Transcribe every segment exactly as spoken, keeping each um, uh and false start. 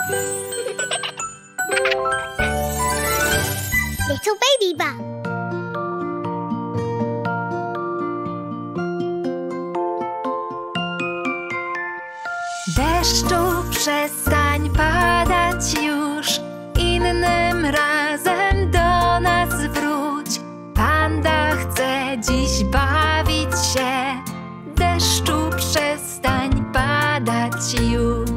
Little baby bug. Deszczu, przestań padać już, innym razem do nas wróć. Panda chce dziś bawić się. Deszczu, przestań padać już.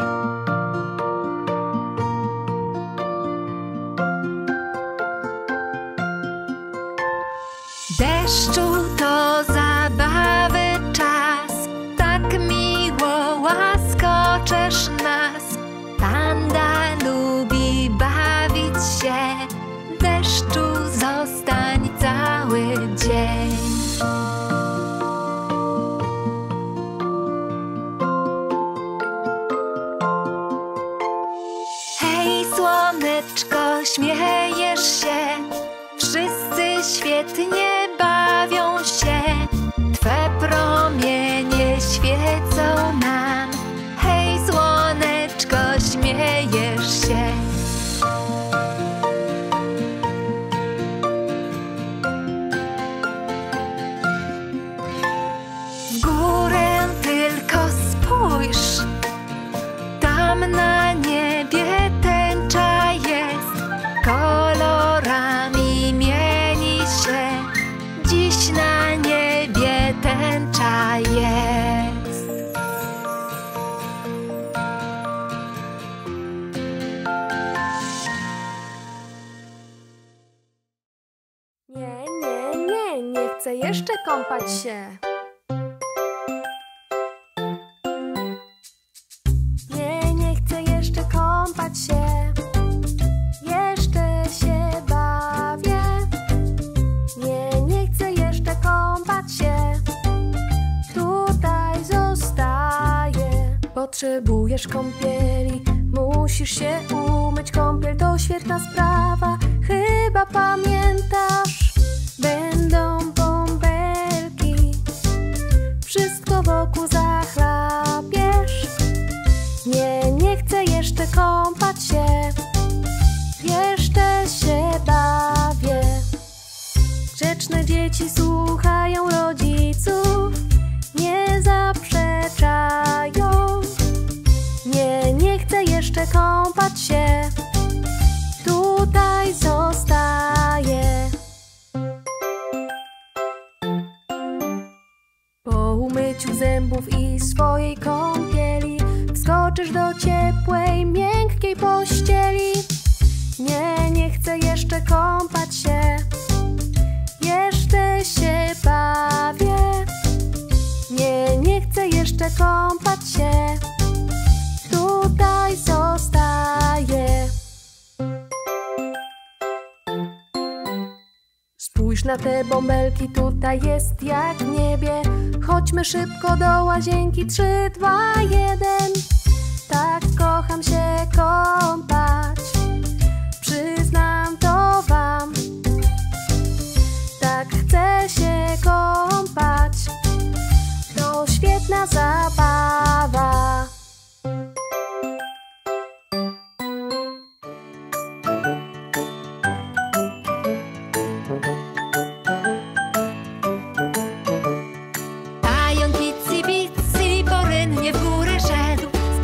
Deszczu, to zabawy czas, tak miło łaskoczesz nas. Panda lubi bawić się. Deszczu, zostań cały dzień. Hej, słoneczko, śmiejesz się. Wszyscy świetnie bawią się. Twe promienie świecą nam. Hej, słoneczko, śmiejesz się. W górę tylko spójrz. Tam na niebie tęcza jest. Kolorami mieni się. Dziś na niebie tęcza jest. Nie, nie, nie, nie chcę jeszcze kąpać się. Nie, nie chcę jeszcze kąpać się. Jeszcze się bawię. Nie, nie chcę jeszcze kąpać się. Tutaj zostaję. Potrzebujesz kąpieli, musisz się umyć. Kąpiel to świetna sprawa, chyba pamiętasz. Będą bąbelki, wszystko wokół zachlapiesz. Nie, nie chcę jeszcze kąpać się. Jeszcze się bawię. Grzeczne dzieci słuchają rodziców, nie zaprzeczają. Nie, nie chcę jeszcze kąpać się. Tutaj zostaję. Po umyciu zębów i swojej kąpieli wskoczysz do ciepłej, miękkiej pościeli. Nie, nie chcę jeszcze kąpać się. Jeszcze się bawię. Nie, nie chcę jeszcze kąpać się. Tutaj zostaję. Spójrz na te bąbelki, tutaj jest jak w niebie. Chodźmy szybko do łazienki, trzy, dwa, jeden. Tak kocham się kąpać, przyznam to wam. Tak chcę się kąpać, to świetna zabawa. Pająk Itsy Bitsy porynnie w górę szedł.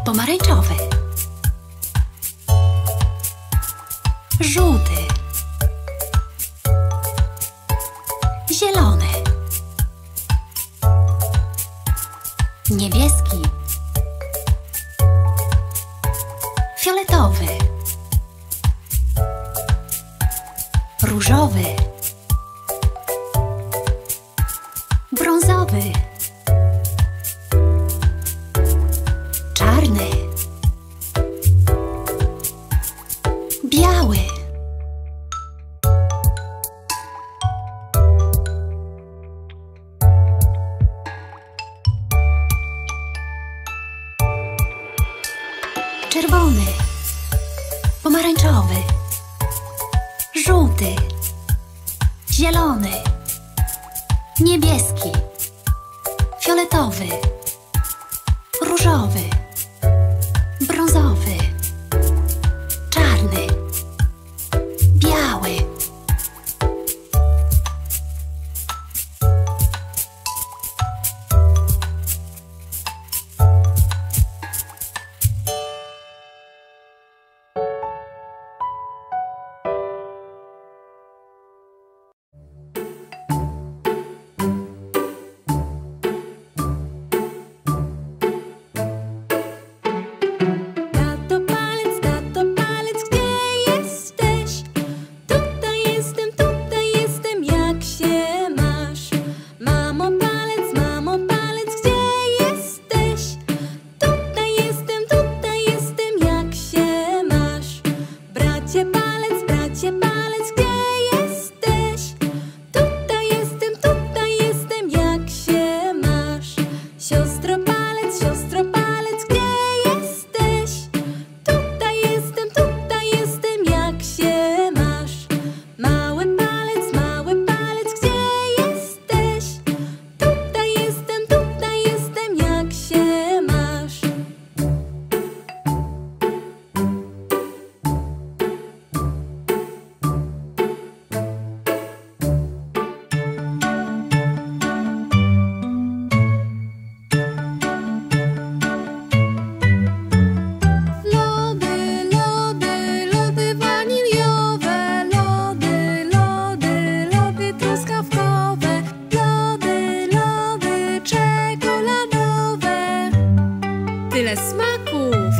pomarańczowy, żółty, zielony, niebieski, fioletowy, różowy, brązowy, czarny, biały, czerwony, pomarańczowy, żółty, zielony, niebieski, fioletowy, różowy, brązowy, czarny, biały. Tyle smaków!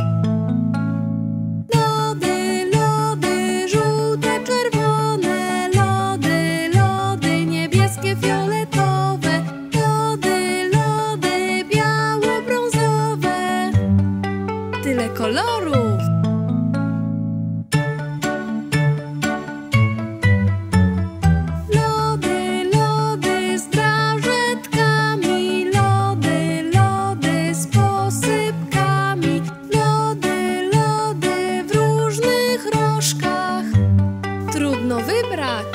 Lody, lody, żółte, czerwone, lody, lody, niebieskie, fioletowe, lody, lody, biało-brązowe. Tyle kolorów! Trudno wybrać.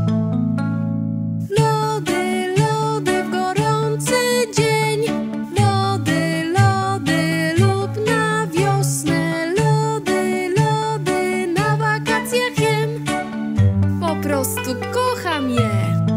Lody, lody w gorący dzień, lody, lody lub na wiosnę, lody, lody na wakacjach jem. Po prostu kocham je.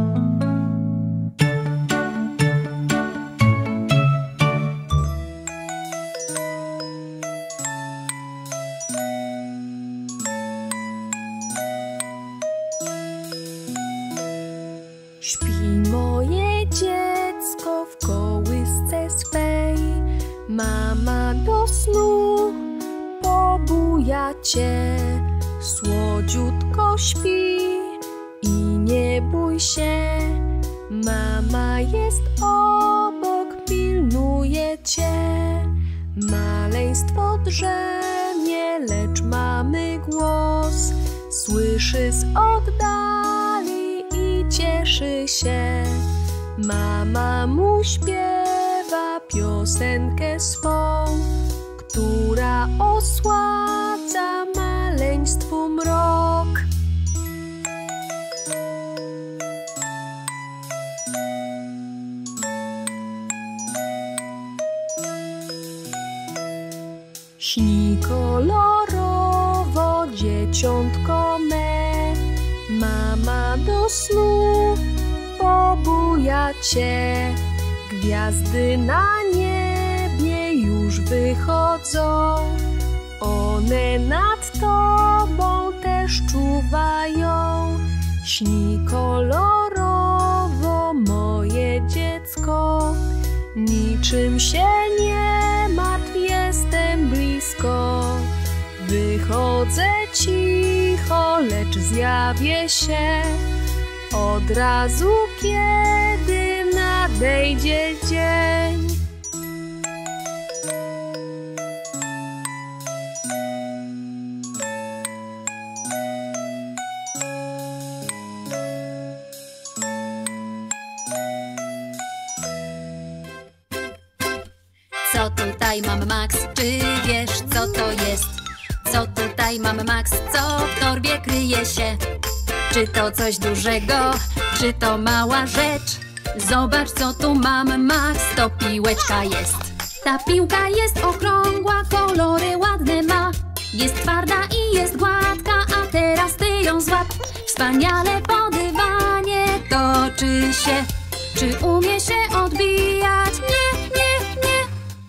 Śpi moje dziecko w kołysce swej, mama do snu pobuja cię. Słodziutko śpi i nie bój się, mama jest obok, pilnuje cię. Maleństwo drzemie, lecz mamy głos, słyszy z oddali i cieszy się. Mama mu śpiewa piosenkę swą, która osładza maleństwu mrok. Śni kolorowo, dzieciątko me, mama do snu pobuja cię. Gwiazdy na niebie już już wychodzą. One nad tobą też czuwają. Śni kolorowo, moje dziecko. Niczym się nie martw, jestem blisko. Wychodzę cicho, lecz zjawię się od razu, kiedy nadejdzie dzień. Co tutaj mam, Max? Czy wiesz, co to jest? Co tutaj mam, Max? Co w torbie kryje się? Czy to coś dużego? Czy to mała rzecz? Zobacz, co tu mam, Max. To piłeczka jest. Ta piłka jest okrągła, kolory ładne ma. Jest twarda i jest gładka, a teraz ty ją złap. Wspaniale po dywanie toczy się. Czy umie się odbijać? Nie, nie, nie.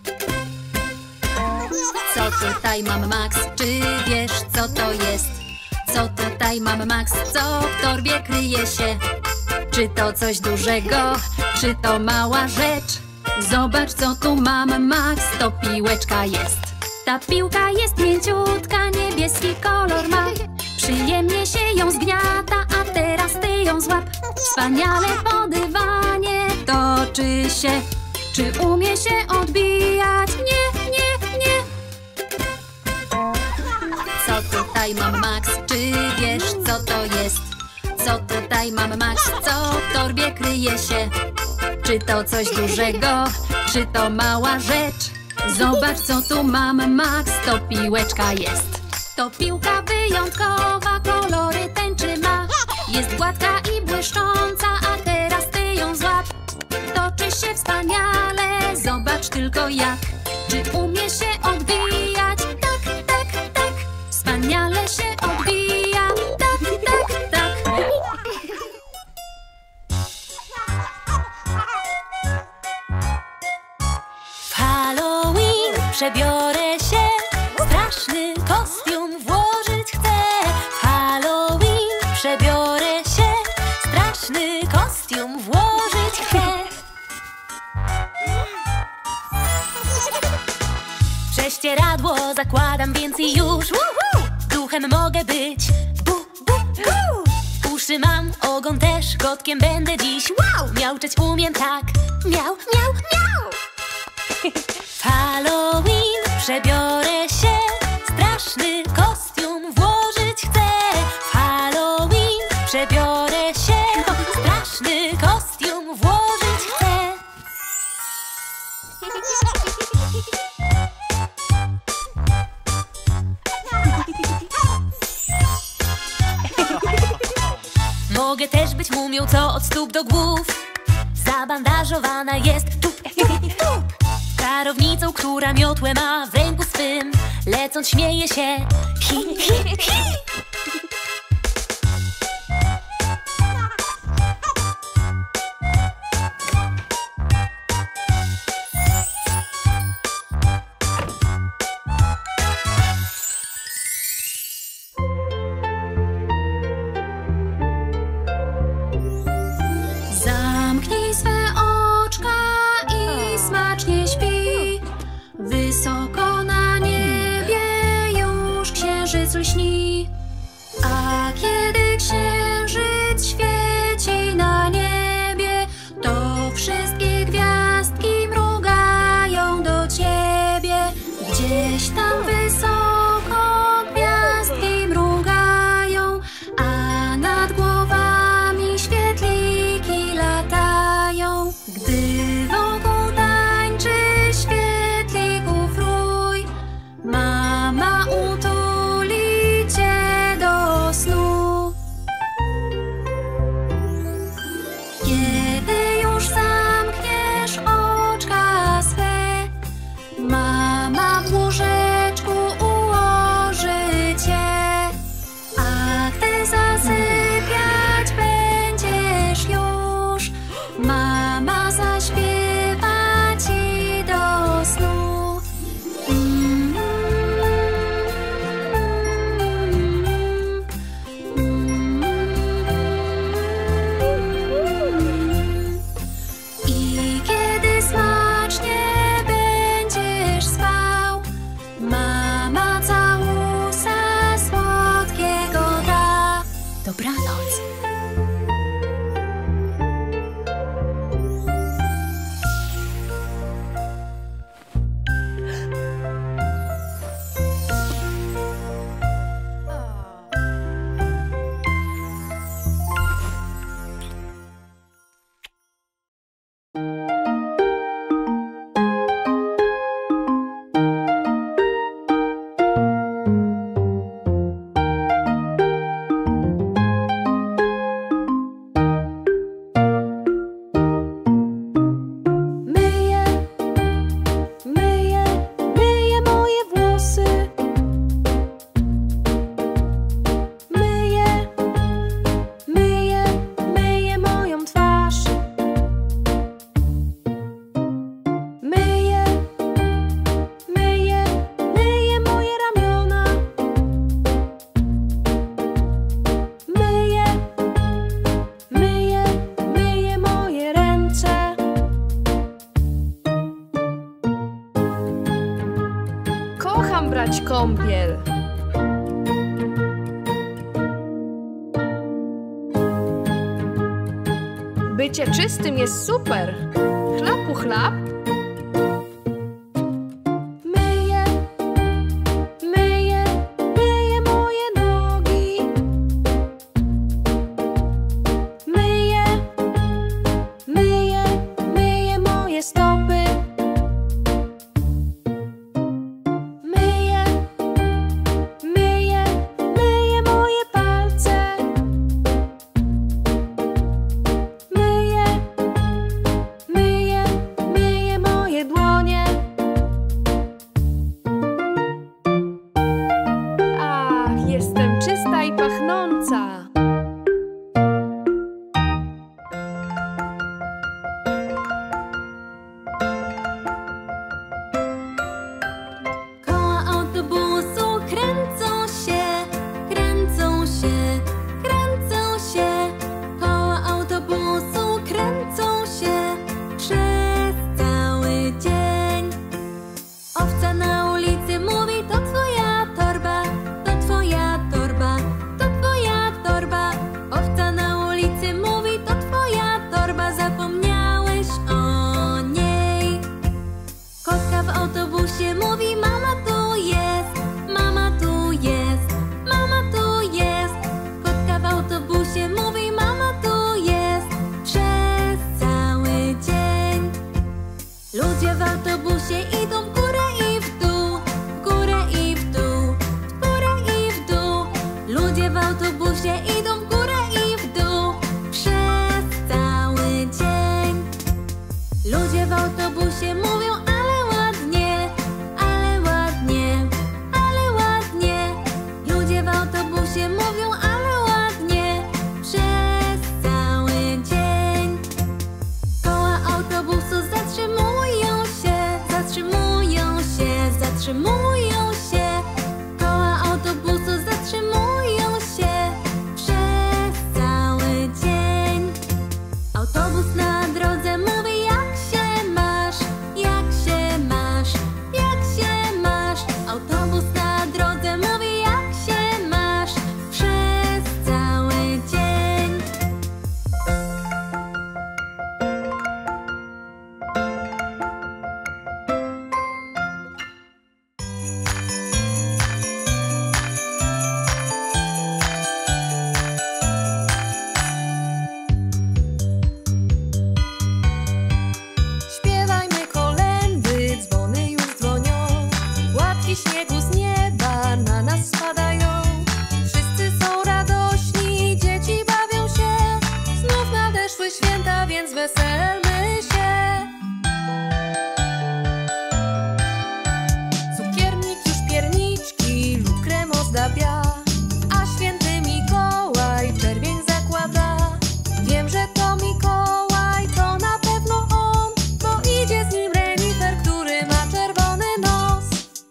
Co tutaj mam, Max? Czy wiesz, co to jest? Co tutaj mam, Max? Co w torbie kryje się? Czy to coś dużego? Czy to mała rzecz? Zobacz, co tu mam, Max. To piłeczka jest. Ta piłka jest mięciutka, niebieski kolor ma. Przyjemnie się ją zgniata, a teraz ty ją złap. Wspaniale po dywanie toczy się. Czy umie się odbijać? Nie, nie, nie. Co tutaj mam, Max? Czy wiesz, co to jest? Co tutaj mam, Max? Co w torbie kryje się? Czy to coś dużego? Czy to mała rzecz? Zobacz, co tu mam, Max. To piłeczka jest. To piłka wyjątkowa, kolory tęczy ma. Jest gładka i błyszcząca, a teraz ty ją złap. Toczy się wspaniale, zobacz tylko jak. Czy umie się odbijać? Tak, tak, tak. Wspaniale się odbija. Tak, tak, tak. W Halloween przebiorę się, straszny kostium włożyć chcę. W Halloween przebiorę się, straszny kostium włożyć chcę. Prześcieradło zakładam więc i już Woohoo! Duchem mogę być. Bu, bu, bu. Uszy mam, ogon też, kotkiem będę dziś. Wow! Miauczeć umiem tak. Miau, miau, miau. W Halloween przebiorę się, straszny kostium włożyć chcę. W Halloween przebiorę się, straszny kostium włożyć chcę. Mogę też być mumią, co od stóp do głów zabandażowana jest. Tup, tup, tup. Czarownicą, która miotłę ma w ręku swym, lecąc śmieje się. Hi, hi, hi. Zamknij swe oczka i smacznie śpi. Wysoko na niebie już księżyc lśni. A kiedy księżyc świeci na niebie, to wszystkie gwiazdki mrugają do ciebie. Gdzieś tam wysoko gwiazdki mrugają, a nad głowami świetliki latają. Gdy wokół tańczy świetlików rój, mama utuli cię do snu. Kiedy już zamkniesz oczka swe, mama w łóżeczku ułoży cię. A gdy zasypiać będziesz już, mama zaśpiewa ci do snu. kocham brać kąpiel. Bycie czystym jest super. Chlapu chlap. Myję, myję, myję moje nogi. Myję, myję, myję moje stopy. Myję, myję, myję moje palce. Myję, myję, myję moje dłonie. Ach, jestem czysta i pachnąca. Koła autobusu kręcą się, kręcą się, kręcą się. Koła autobusu kręcą się przez cały dzień. Owca na ulicy mówi: to twoja torba, to twoja torba, to twoja torba. Owca na ulicy mówi: to twoja torba, zapomniałeś o niej. Kotka w autobusie mówi: mama tu jest, mama tu jest, mama tu jest. Kotka w autobusie mówi: mama tu jest przez cały dzień. Ludzie w autobusie idą w górę i w dół, w górę i w dół, w górę i w dół. Ludzie w autobusie idą w górę i w dół przez cały dzień. Ludzie w autobusie mówią: ale ładnie, ale ładnie, ale ładnie. Ludzie w autobusie mówią: ale ładnie przez cały dzień. Koła autobusu zatrzymują się, zatrzymują się, zatrzymują się. Koła autobusu zatrzymują się przez cały dzień. Autobus na drodze mówi: jak się masz, jak się masz, jak się masz. Autobus na drodze mówi: jak się masz przez cały dzień. Śpiewajmy kolędy, dzwony już dzwonią. Łapki śniegu z nieba na nas spadają. Wszyscy są radośni, dzieci bawią się. Znów nadeszły święta, więc weselmy się. Cukiernik już pierniczki lukrem ozdabia, a święty Mikołaj czerwień zakłada. Wiem, że to Mikołaj, to na pewno on, bo idzie z nim renifer, który ma czerwony nos.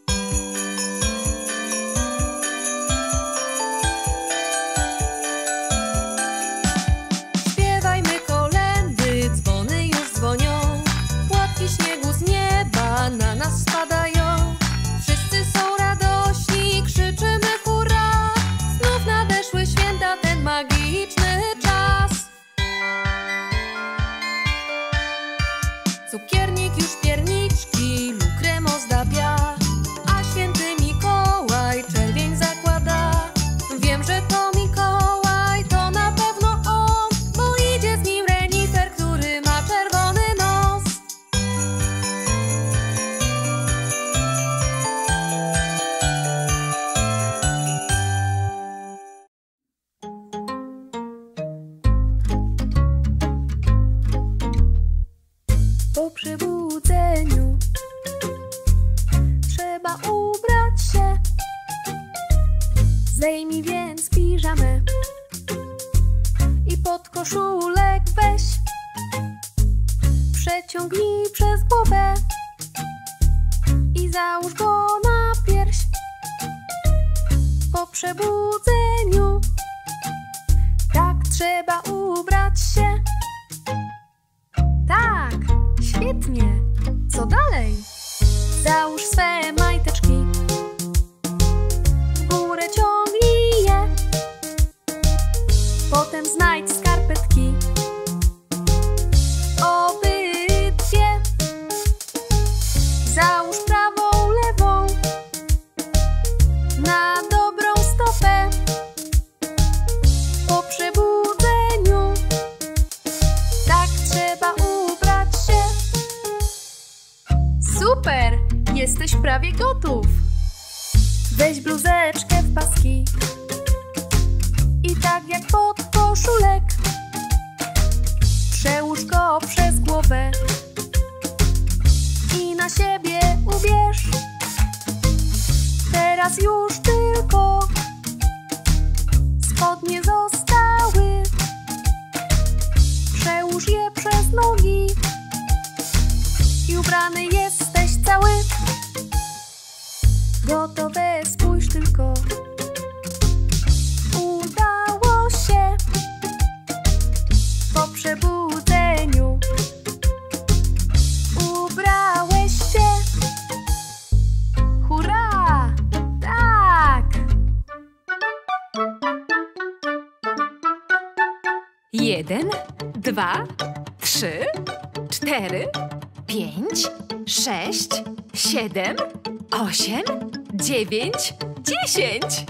Śpiewajmy kolędy, dzwony już dzwonią. Płatki śniegu z nieba na nas spadają. Wszyscy są radośni, krzyczymy hurra. Znów nadeszły święta, ten magiczny czas. Cukiernik już pierniczki lukrem ozdabia, a święty Mikołaj czerwień zakłada. Wiem, że to Mikołaj, to na pewno on, bo idzie z nim renifer, który ma czerwony nos. Po przebudzeniu trzeba ubrać się. Zdejmij więc piżamę i pod koszulek weź. Przeciągnij przez głowę i załóż go na pierś. Po przebudzeniu tak trzeba ubrać się. Tak, świetnie. Co dalej? Załóż swe majteczki butów. Weź bluzeczkę w paski i tak jak pod koszulek przełóż go przez głowę i na siebie ubierz. Teraz już tylko spodnie zostały. Przełóż je przez nogi i ubrany jesteś cały. Gotowe, spójrz tylko. Udało się po przebudzeniu. Ubrałeś się. Hurra! Tak! Jeden, dwa, trzy, cztery, pięć, sześć, siedem, osiem, dziewięć, dziesięć.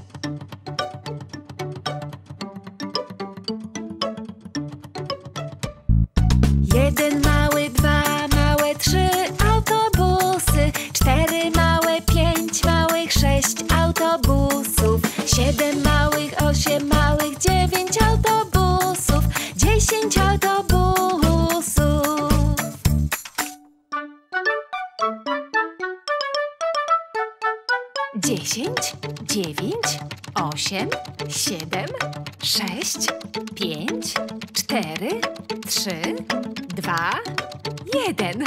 Jeden mały, dwa małe, trzy autobusy, cztery małe, pięć małych, sześć autobusów, siedem małych, osiem małych, dziewięć autobusów, dziesięć autobusów. Dziesięć, dziewięć, osiem, siedem, sześć, pięć, cztery, trzy, dwa, jeden.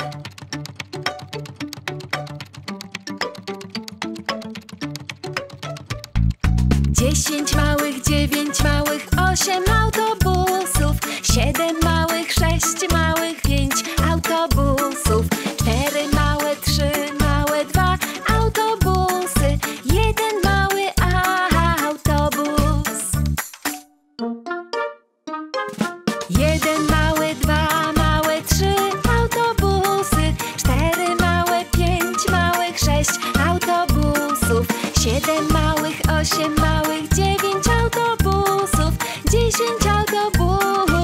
Dziesięć małych, dziewięć małych, osiem autobusów, siedem małych, sześć małych, pięć autobusów, cztery małe, trzy małe, dwa autobusy, jeden mały autobus. Jeden mały, dwa małe, trzy autobusy, cztery małe, pięć małych, sześć autobusów, siedem małych, osiem małych, dziewięć autobusów, dziesięć autobusów.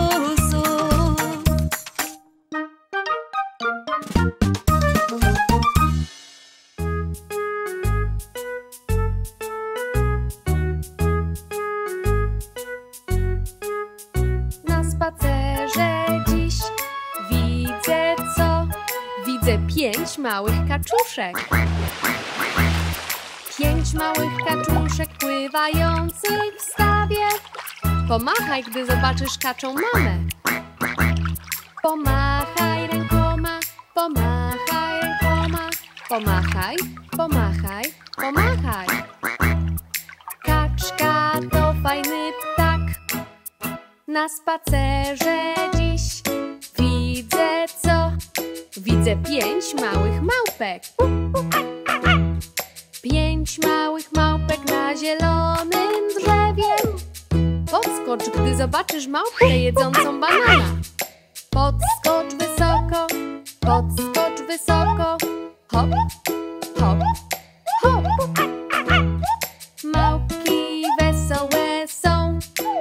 Na spacerze dziś widzę co? Widzę pięć małych kaczuszek. Pięć małych kaczuszek pływających w stawie. Pomachaj, gdy zobaczysz kaczą mamę. Pomachaj rękoma, pomachaj rękoma, pomachaj, pomachaj, pomachaj. Kaczka to fajny ptak. Na spacerze dziś widzę co? Widzę pięć małych małpek. Pięć małych małpek na zielonym drzewie. Podskocz, gdy zobaczysz małpkę jedzącą banana. Podskocz wysoko, podskocz wysoko. Hop, hop, hop. Małpki wesołe są.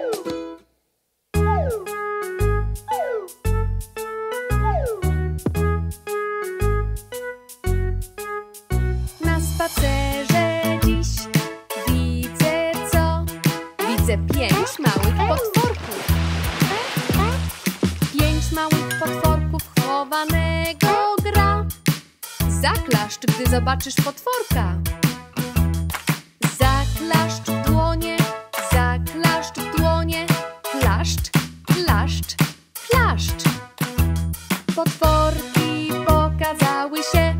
Na spacerze dziś widzę co? Widzę pięć małych potworków. Pięć małych potworków chowanego gra. Zaklaszcz, gdy zobaczysz potworka. Zaklaszcz w dłonie, zaklaszcz w dłonie. Klaszcz, klaszcz, klaszcz. Potworki pokazały się.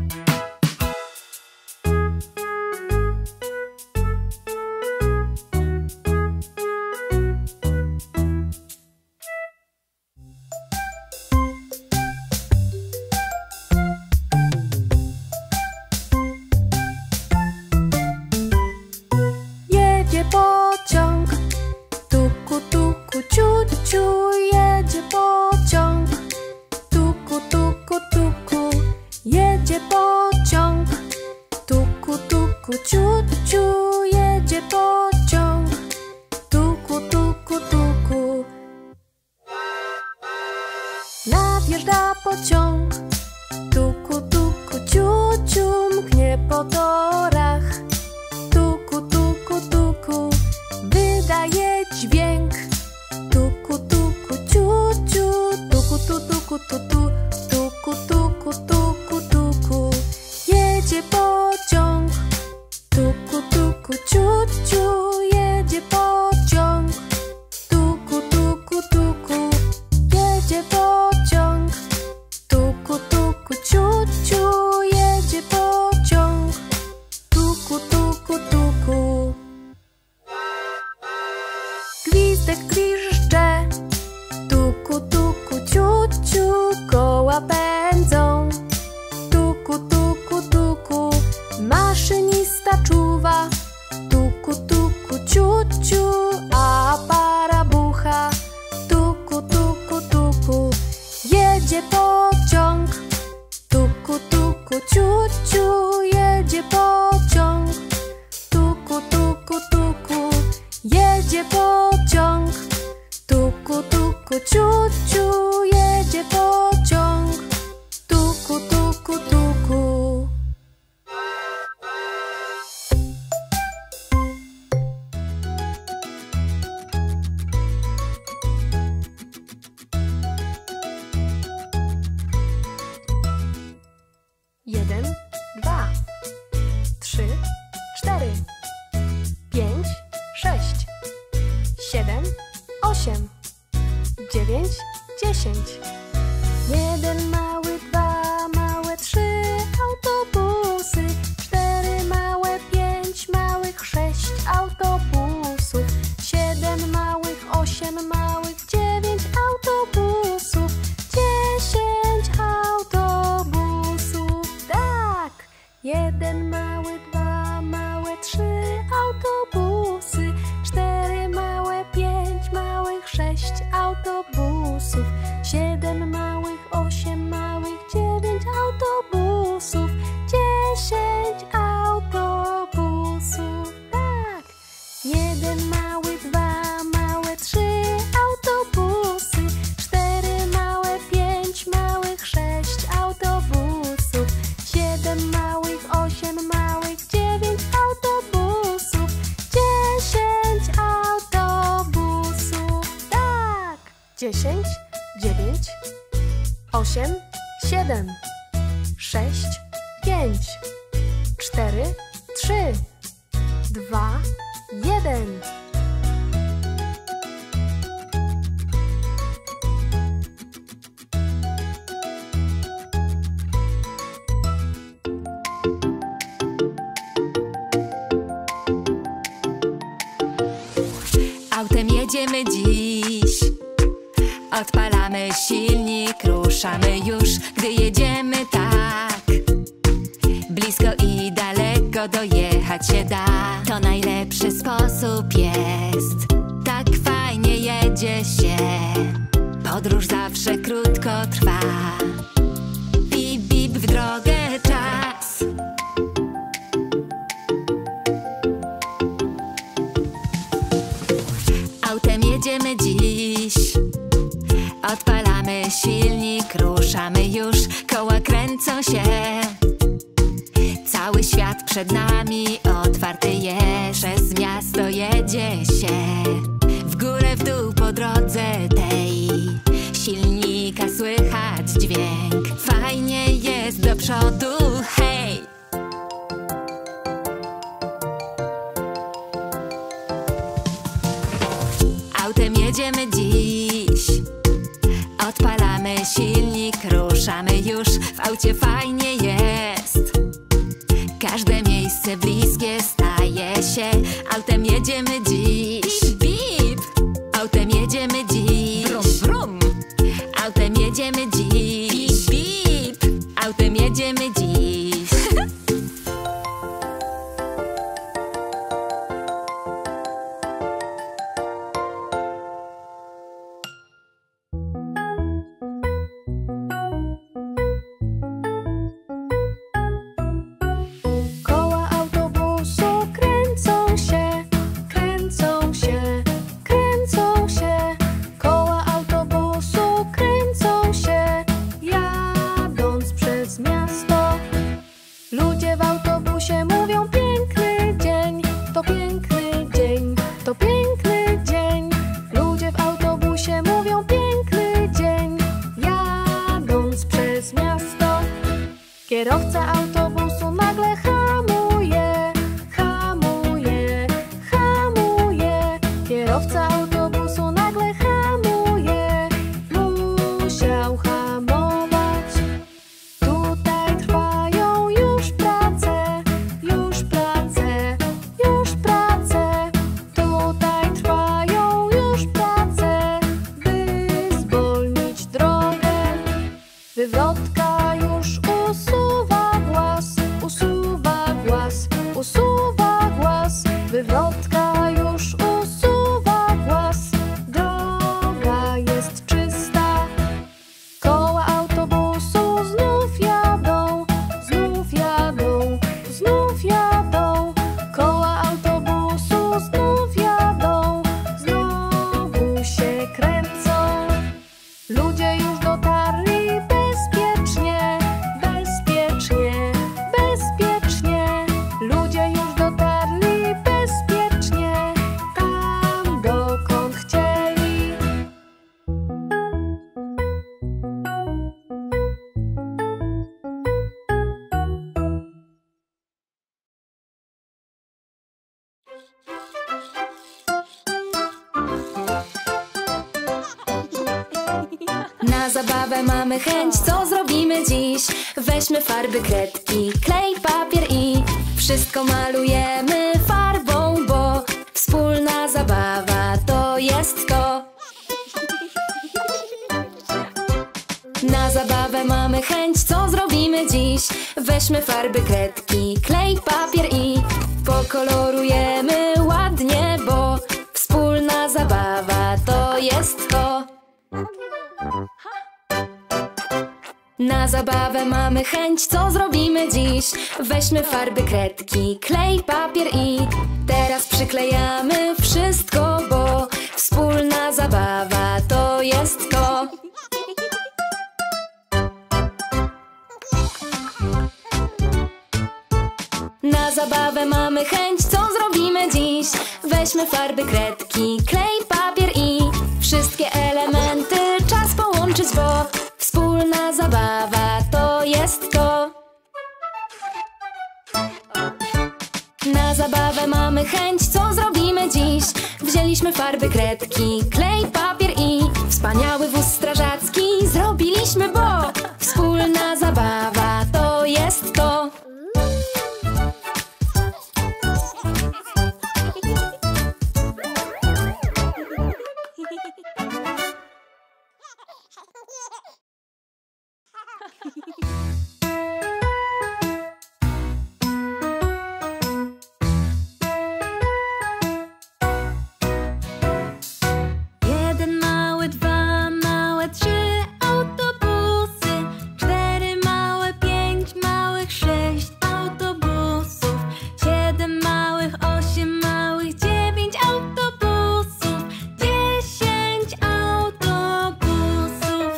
Jedzie pociąg, tuku, tuku, ciu, ciu. Jedzie pociąg, tuku, tuku, tuku. Jedzie pociąg, tuku, tuku, ciu, ciu. Jedzie pociąg, tuku, tuku, tuku. Nadjeżdża pociąg, tuku, tuku, ciu, ciu. Mknie po torach. tuku, tu, tu, tuku, tuku, tuku, tuku. Jedzie pociąg, tuku, tuku, ciu, ciu. Jedzie pociąg, tuku, tuku, tuku. Jedzie pociąg, tuku, tuku, ciu, ciu. Jedzie pociąg, tuku, tuku, tuku. Gwizdek gwiżdże, tuku, tuku, ciu, ciu. Koła pędzą, tuku, tuku, tuku. Maszynista czuwa, tuku, tuku, ciu, ciu. A para bucha, tuku, tuku, tuku. Jedzie pociąg, tuku, tuku, ciu, ciu. Jedzie pociąg, tuku, tuku, tuku. Jedzie pociąg, tuku, tuku, ciu, ciu. Jedzie pociąg, tuku, tuku, tuku. Jeden, dwa, trzy, cztery, pięć, sześć, siedem, osiem, dziewięć, dziesięć. Jeden mały, dwa małe, trzy autobusy, cztery małe, pięć małych, sześć autobusów, siedem małych, osiem małych, dziewięć autobusów, dziesięć autobusów. Tak! Jeden mały, dwa małe, trzy autobusy, cztery małe, pięć małych, sześć autobusów, siedem małych, osiem małych, dziewięć autobusów, dziesięć autobusów. Tak! Jeden mały, dwa małe, trzy autobusy, cztery małe, pięć małych, sześć autobusów, siedem małych, osiem małych, dziewięć autobusów, dziesięć autobusów. Tak! Dziesięć, dziewięć, osiem, siedem, sześć, pięć, cztery, trzy, dwa, jeden. Autem jedziemy dziś, odpalamy silnik, ruszamy już, gdy jedziemy tak. Blisko i daleko dojechać się da, to najlepszy sposób jest. Tak fajnie jedzie się, podróż zawsze krótko trwa. Bip, bip, w drogę czas. Autem jedziemy dziś, odpalamy silnik, ruszamy już, koła kręcą się. Cały świat przed nami otwarty jest, przez miasto jedzie się. W górę, w dół po drodze tej, silnika słychać dźwięk. Fajnie jest do przodu, hej! Autem jedziemy dziś, odpalamy silnik, ruszamy już, w aucie fajnie jest. Każde miejsce bliskie staje się, autem jedziemy dziś. Bip, autem jedziemy dziś. Brum, brum. Autem jedziemy dziś. Bip, autem jedziemy dziś. Koła autobusu kręcą się, kręcą usuwa głaz, wywrotka już usuwa głaz. Droga jest czysta, koła autobusu znów jadą, znów jadą, znów jadą. Koła autobusu znów jadą, znowu się kręcą. Ludzie już dotarli bezpiecznie, bezpiecznie, bezpiecznie. Ludzie już dotarli bezpiecznie, tam dokąd chcieli. Na zabawę mamy chęć, co zrobimy dziś? Weźmy farby, kredki, klej, papier i wszystko malujemy farbą, bo wspólna zabawa to jest to. Na zabawę mamy chęć, co zrobimy dziś? Weźmy farby, kredki, klej, papier i pokolorujemy ładnie, bo wspólna zabawa to jest to. Na zabawę mamy chęć, co zrobimy dziś? Weźmy farby, kredki, klej, papier i teraz przyklejamy wszystko, bo wspólna zabawa to jest to. Na zabawę mamy chęć, co zrobimy dziś? Weźmy farby, kredki, klej, papier i wszystkie elementy czas połączyć, bo wspólna zabawa to jest to. Na zabawę mamy chęć, co zrobimy dziś? Wzięliśmy farby, kredki, klej, papier i wspaniały wóz strażacki zrobiliśmy, bo wspólna zabawa to jest to. Jeden mały, dwa małe, trzy autobusy, cztery małe, pięć małych, sześć autobusów, siedem małych, osiem małych, dziewięć autobusów, dziesięć autobusów.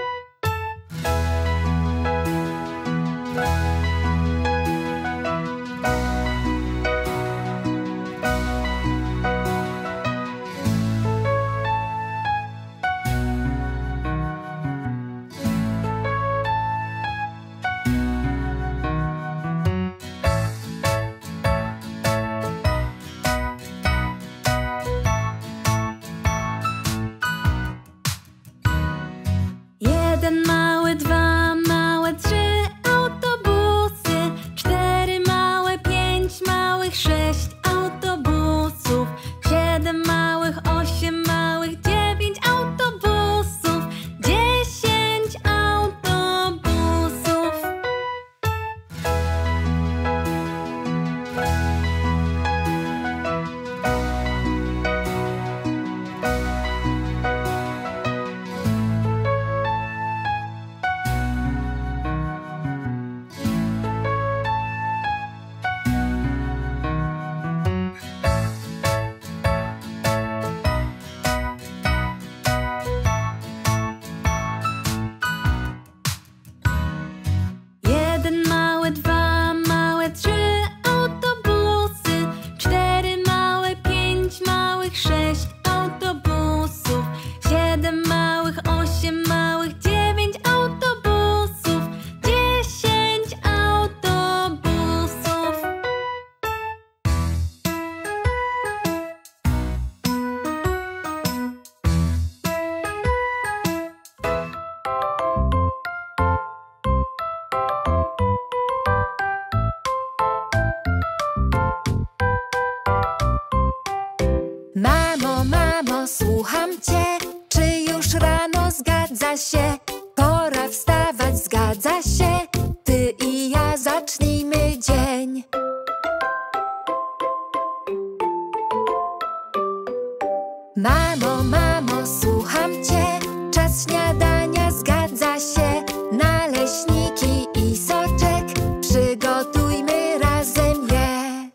Jeden mały, dwa małe, trzy autobusy, cztery małe, pięć małych, sześć autobusów, siedem małych, osiem małych, dziewięć autobusów, dziesięć autobusów. Jeden mały, dwa małe, trzy autobusy, cztery małe, pięć małych, sześć autobusów, siedem małych, osiem małych, dziewięć autobusów, dziesięć autobusów. Mamo, mamo, słucham cię. Czy już rano zgadza się? Pora wstawać, zgadza się. Ty i ja zacznijmy dzień. Mamo, mamo, słucham cię. Czas śniadania, zgadza się. Naleśniki i soczek, przygotujmy razem je.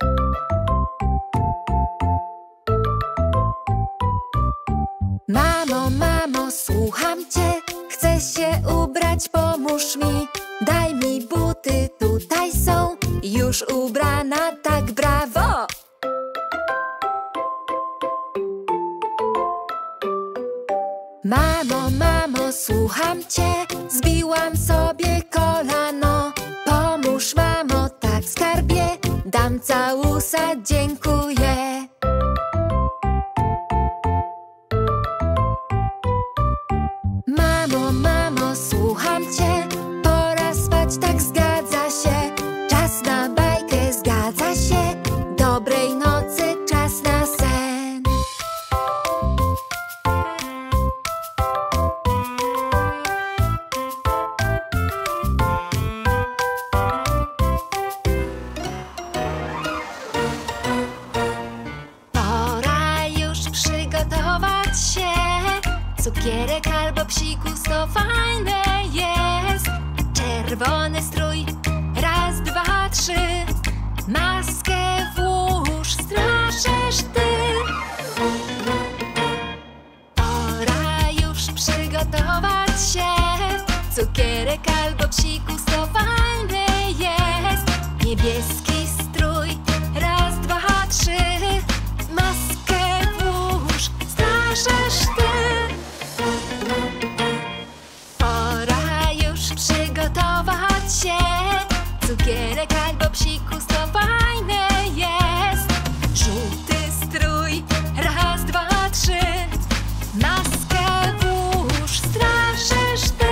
Mamo, mamo, słucham cię. Chcę się ubrać, pomóż mi. Daj mi buty, tutaj są. Już ubrana, tak brawo! Mamo, mamo, słucham cię. Zbiłam sobie kolano. Pomóż, mamo, tak skarbie. Dam całusa, dziękuję. Mamo, mamo, słucham cię. Pora spać, tak zgadza się. Czas na bajkę, zgadza się. Dobrej nocy, czas na sen. Pora już przygotować się. Cukierek albo psikus to fajne jest. Czerwony strój, raz, dwa, trzy. Maskę włóż, straszysz ty. Pora już przygotować się. Cukierek albo psikus to fajne jest. Niebieski strój, raz, dwa, trzy. Maskę włóż, straszysz ty. Pora już przygotować się. Cukierek albo psikus to fajne jest. Żółty strój, raz, dwa, trzy. Maskę włóż, straszysz ty.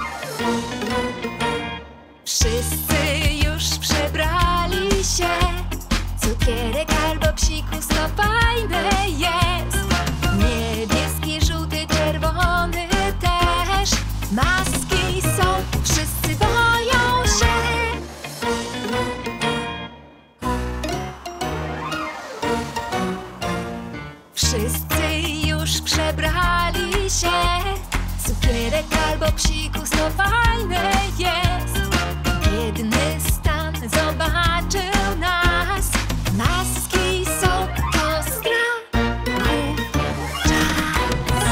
Wszyscy już przebrali się. Cukierek albo psikus to fajne jest. Niebieski, żółty, czerwony też. Maski są, wszyscy boją się. Wszyscy już przebrali się. Cukierek albo psikus to fajne jest. Biedny Stan zobaczył nas. Maski są, to strachów czas.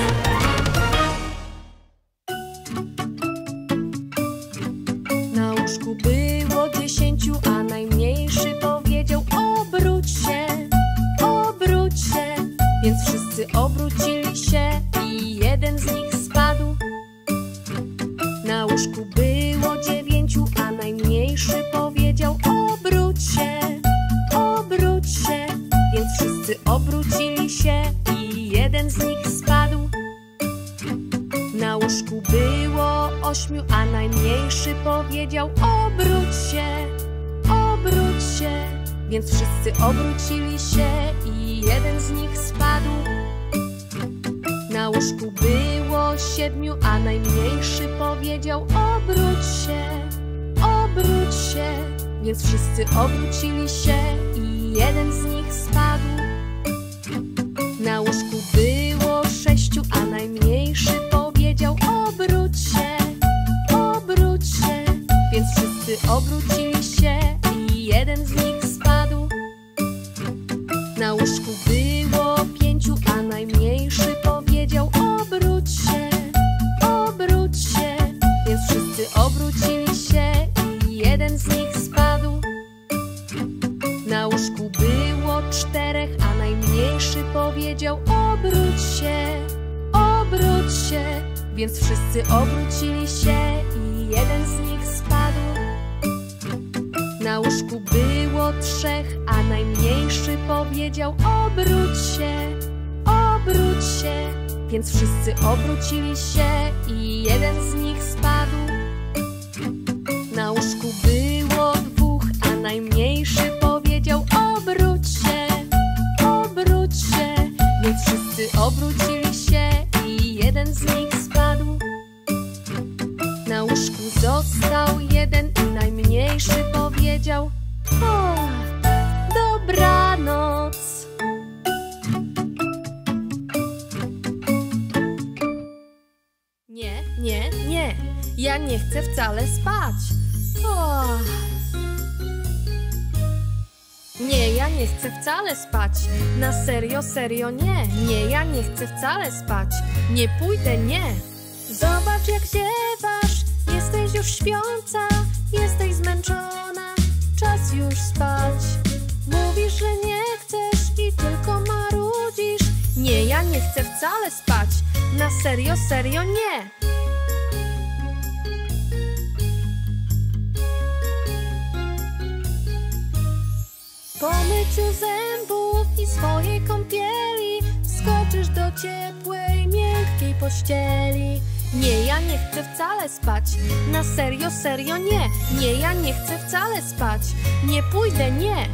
Na łóżku było dziesięciu, a najmniejszy powiedział: obróć się, obróć się. Więc wszyscy obrócili się i jeden z nich spadł. Na łóżku było dziewięciu, a najmniejszy powiedział: obróć się, obróć się. Więc wszyscy obrócili się i jeden z nich spadł. Na łóżku było ośmiu, a najmniejszy powiedział: obróć się, obróć się. Więc wszyscy obrócili się i jeden z nich spadł. Na łóżku było siedmiu, a najmniejszy powiedział: obróć się, obróć się. Więc wszyscy obrócili się i jeden z nich spadł. Na łóżku było sześciu, a najmniejszy powiedział: obróć się, obróć się. Więc wszyscy obrócili się i jeden z nich spadł. Na łóżku było pięciu, a najmniejszy powiedział: obróć się, obróć się. Więc wszyscy obrócili się i jeden z nich spadł. Na łóżku było czterech, a najmniejszy powiedział: obróć się, obróć się. Więc wszyscy obrócili się i jeden z nich spadł. Na łóżku było trzech, a najmniejszy powiedział: obróć się, obróć się. Więc wszyscy obrócili się i jeden z nich spadł. Na łóżku było dwóch, a najmniejszy powiedział: obróć się, obróć się. Więc wszyscy obrócili się i jeden z nich spadł. Na łóżku został jeden i najmniejszy powiedział: o, dobranoc. ja nie chcę wcale spać. O. Nie, ja nie chcę wcale spać. Na serio, serio nie. Nie, ja nie chcę wcale spać. Nie pójdę, nie. Zobacz, jak ziewasz. Jesteś już śpiąca. Jesteś zmęczona. Czas już spać. Mówisz, że nie chcesz i tylko marudzisz. Nie, ja nie chcę wcale spać. Na serio, serio nie. Po myciu zębów i swojej kąpieli skoczysz do ciepłej, miękkiej pościeli. Nie, ja nie chcę wcale spać. Na serio, serio nie. Nie, ja nie chcę wcale spać. Nie pójdę, nie.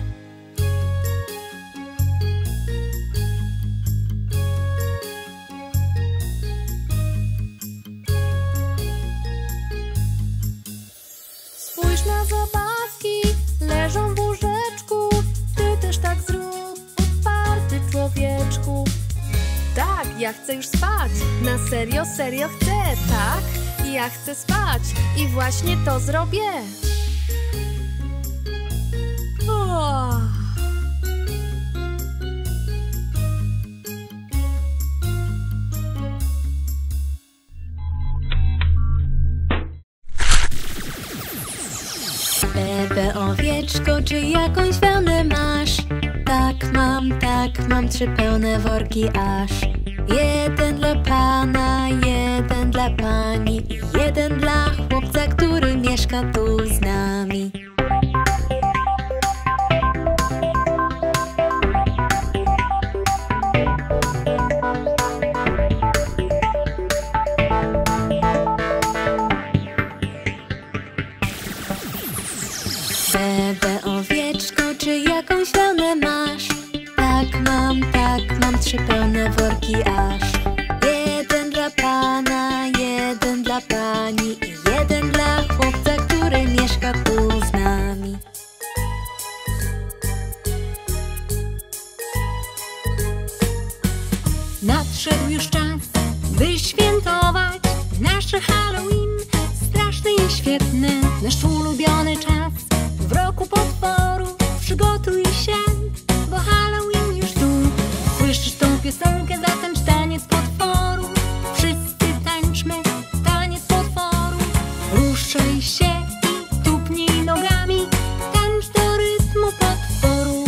Spójrz na zabawki, leżą w łóżeczku. Ty też tak zrób, odparty człowieczku. Tak, ja chcę już spać. Na serio, serio chcę. Tak, ja chcę spać. I właśnie to zrobię. O. Bebe owieczko, czy jakąś wełnę masz? Tak mam, tak mam, trzy pełne worki aż. Jeden dla pana, jeden dla pani i jeden dla chłopca, który mieszka tu z nami. Bebe owieczko, czy jakąś wełnę masz? Tak mam, tak mam, trzy pełne worki aż. Jeden dla pana, jeden dla pani i jeden dla chłopca, który mieszka tu z nami. Nadszedł już czas, by świętować nasze Halloween. Straszny i świetny, nasz ulubiony czas. W roku potworu przygotuj się, bo Halloween już tu. Słyszysz tą piosenkę, zatańcz taniec potworu. Wszyscy tańczmy taniec potworu. Ruszaj się i tupnij nogami, tańcz do rytmu potworu.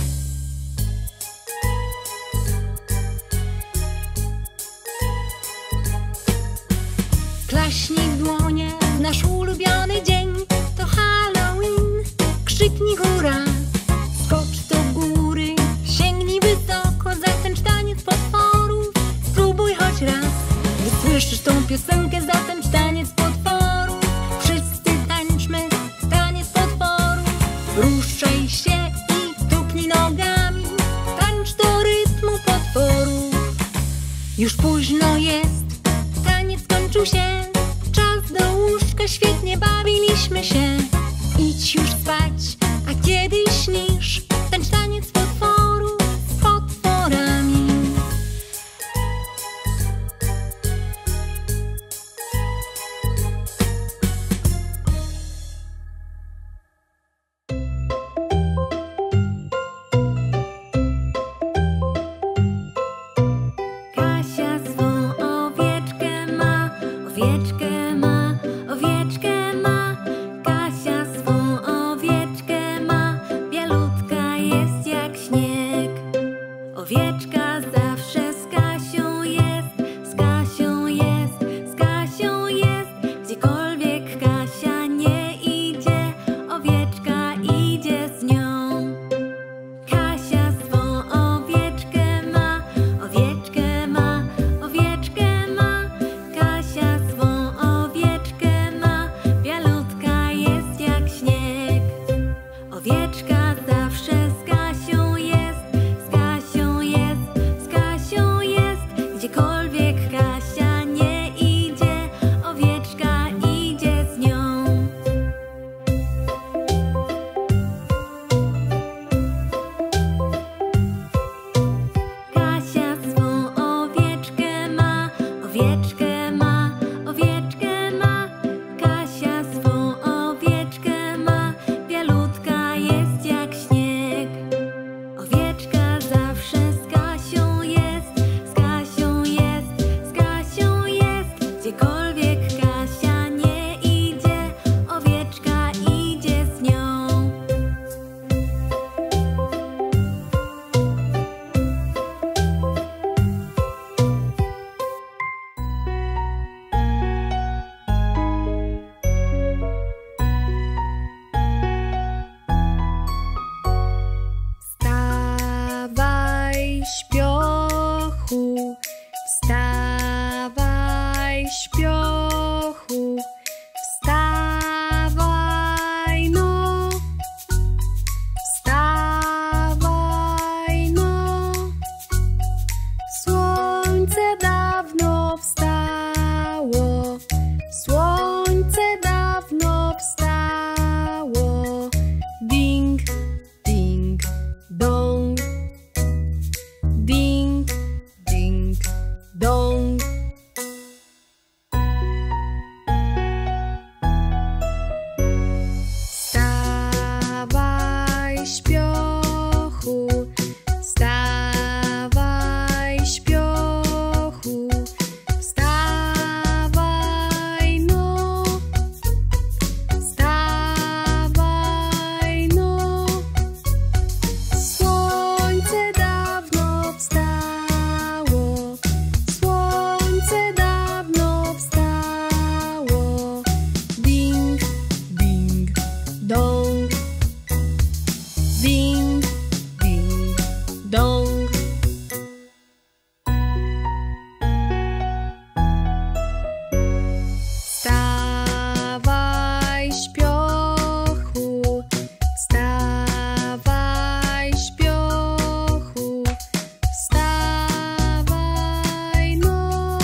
Klaśnij w dłonie w nasz ulubiony dzień. To Halloween, krzyknij hurra. Skocz do góry, sięgnij wysoko, zatańcz taniec potworów. Spróbuj choć raz, gdy słyszysz tą piosenkę, zatańcz taniec potworów. Wszyscy tańczmy taniec potworów. Ruszaj się i tupnij nogami, tańcz do rytmu potworów. Już późno jest, taniec skończył się. Czas do łóżka, świetnie bawiliśmy się. Idź już spać, a kiedy śnisz, tańcz taniec potworu z potworami. Kasia swą owieczkę ma, owieczkę ma, owieczkę ma. Kasia swą owieczkę ma, bielutka Wstawaj, śpiochu, wstawaj no, wstawaj no. Słońce dawno wstało, słońce dawno wstało. Ding, ding, dong, ding, ding, dong. Wstawaj, śpiochu, wstawaj, śpiochu, wstawaj no,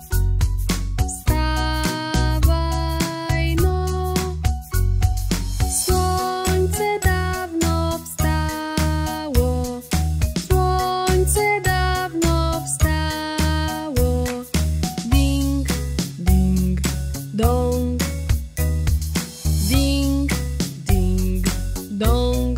wstawaj no. Słońce dawno wstało, słońce dawno wstało. Ding, ding, dong, ding, ding, dong.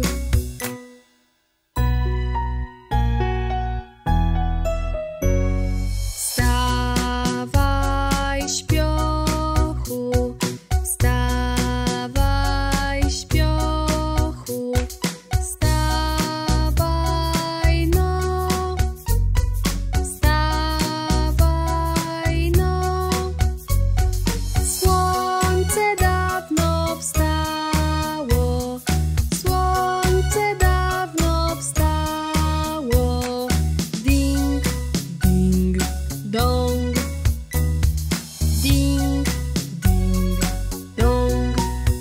Wstawaj, śpiochu, wstawaj, śpiochu, wstawaj no, wstawaj no. Słońce dawno wstało, słońce dawno wstało. Ding, ding, dong, ding, ding, dong.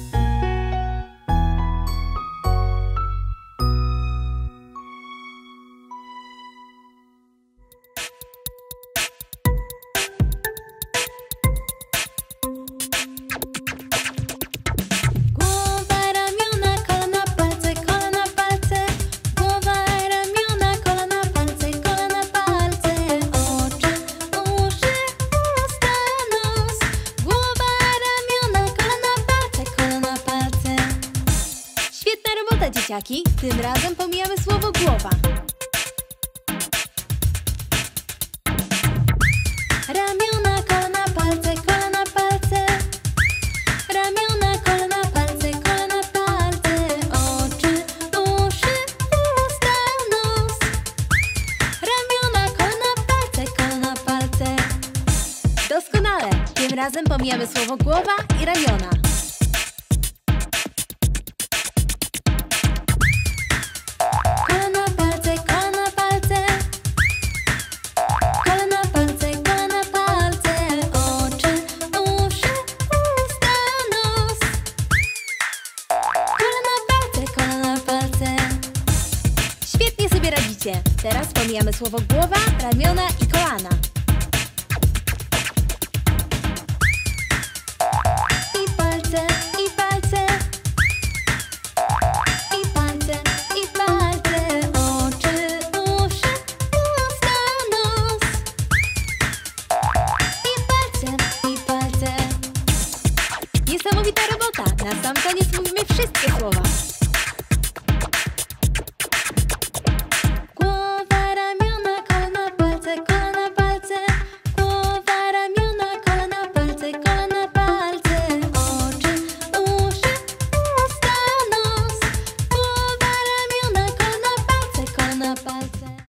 Głowa, ramiona, kolana, palce, kolana, palce. Głowa, ramiona, kolana, palce, kolana, palce. Oczy, uszy, usta, nos. Głowa, ramiona, kolana, palce, kolana, palce. Świetna robota, dzieciaki. Tym razem pomijamy słowo głowa. Ramiona, kolana, palce, kolana, palce. Ramiona, kolana, palce, kolana, palce. Oczy, uszy, usta, nos. Ramiona, kolana, palce, kolana, palce. Doskonale! Tym razem pomijamy słowo głowa i ramiona. Kolana, palce, kolana, palce. Kolana, palce, kolana, palce. Oczy, uszy, usta, nos. Kolana, palce, kolana, palce. Świetnie sobie radzicie. Teraz pomijamy słowo głowa, ramiona i kolana. I palce, i palce. I palce, i palce. Oczy, uszy, usta, nos. I palce, i palce. Niesamowita robota. Na sam koniec mówimy wszystkie słowa. Głowa, ramiona, kolana, palce, kolana, palce. Głowa, ramiona, kolana, palce, kolana, palce. Oczy, uszy, usta, nos. Głowa, ramiona, kolana, palce, kolana, palce.